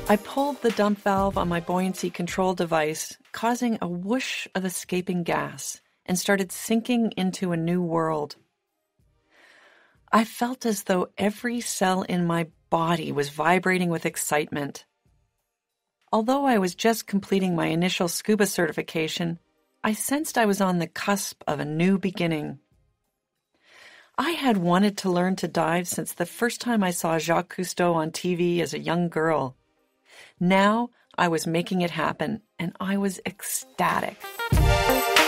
I pulled the dump valve on my buoyancy control device, causing a whoosh of escaping gas, and started sinking into a new world. I felt as though every cell in my body was vibrating with excitement. Although I was just completing my initial scuba certification, I sensed I was on the cusp of a new beginning. I had wanted to learn to dive since the first time I saw Jacques Cousteau on TV as a young girl. Now I was making it happen, and I was ecstatic.